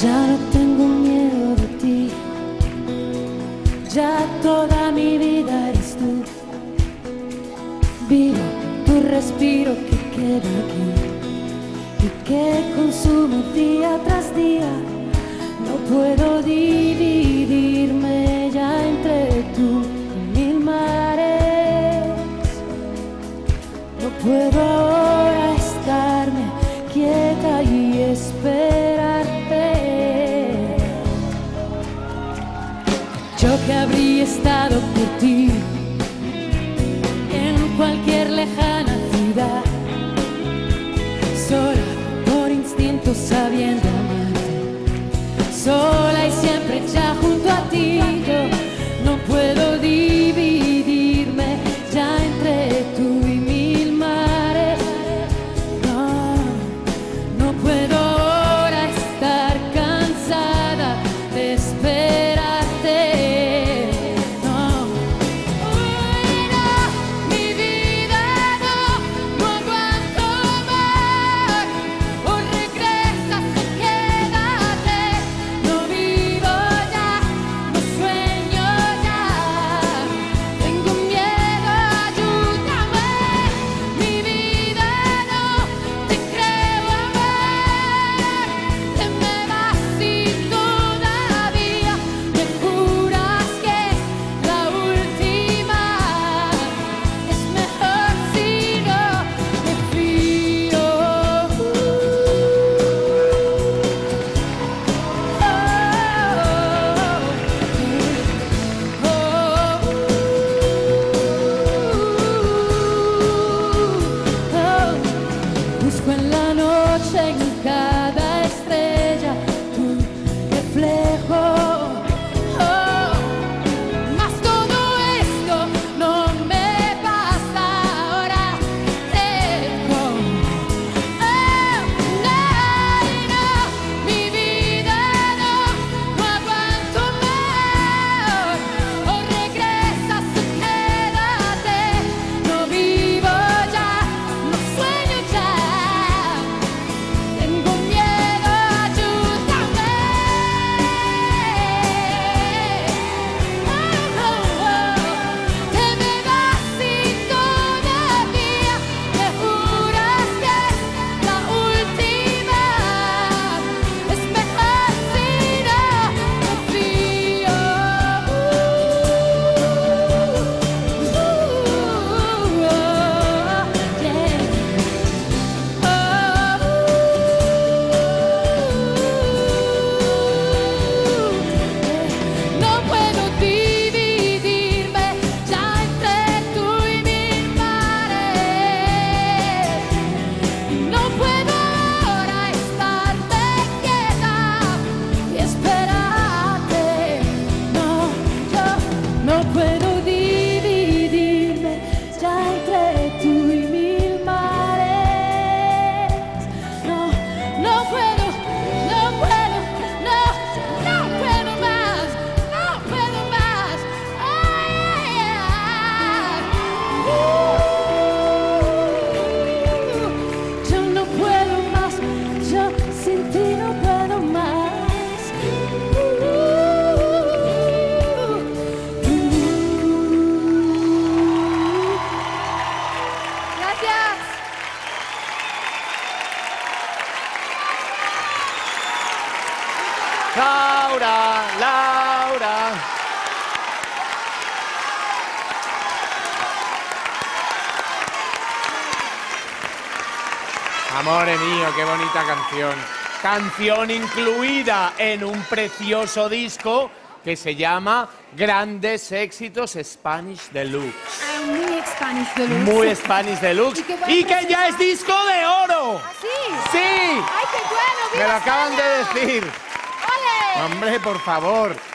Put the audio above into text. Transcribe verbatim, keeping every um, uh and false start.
Ya no tengo miedo de ti, ya toda mi vida eres tú. Vivo tu respiro que queda aquí y que consumo día tras día. No puedo dividirme ya entre tú y mil mares. No puedo ahora estarme quieta y esperarte. Yo que habría estado por ti en cualquier lejana ciudad, sola por instinto sabiendo amarte, sola y siempre ya junto a ti. Yo no puedo dividirme ya entre tú y mil mares. No, no puedo ahora estar cansada de esperarte. No, uy, no, mi vida no, no aguanto más. O regresas o quédate. No vivo ya, no sueño ya. Tengo miedo, ayúdame. Mi vida no, te creo amar. Te me vas y todavía me juras que es la última. Es mejor si no me fío. Busco en la noche, en cada estrella, tu reflejo. Oh, mas todo esto no me basta. Ahora tengo. Oh, no, no, mi vida no, no aguanto más. O regresas o quédate. No vivo ya, no sueño ya. Tengo miedo, ayúdame. Oh, oh, oh. Te me vas y todavía me juras que es la última. Es mejor si no me fío. No puedo dividirme ya entre tú y mil mares. No puedo ahora estarme quieta y esperarte. No, yo no puedo dividirme ya entre tú y mil mares. No, no puedo, no puedo, no, no puedo más, no puedo más. Ay, ay, ay. Uh, yo no puedo más, yo sin ti no puedo más. Uh, uh. Gracias. Laura, Laura. Amore mío, qué bonita canción. Canción incluida en un precioso disco que se llama Grandes Éxitos Spanish Deluxe. Ah, muy Spanish Deluxe. Muy Spanish Deluxe. Y que va a Y que ya presentar- es disco de oro. ¿Ah, sí? Sí. ¡Ay, qué bueno! Me ¡Viva lo acaban de España! decir. ¡Ole! Hombre, por favor.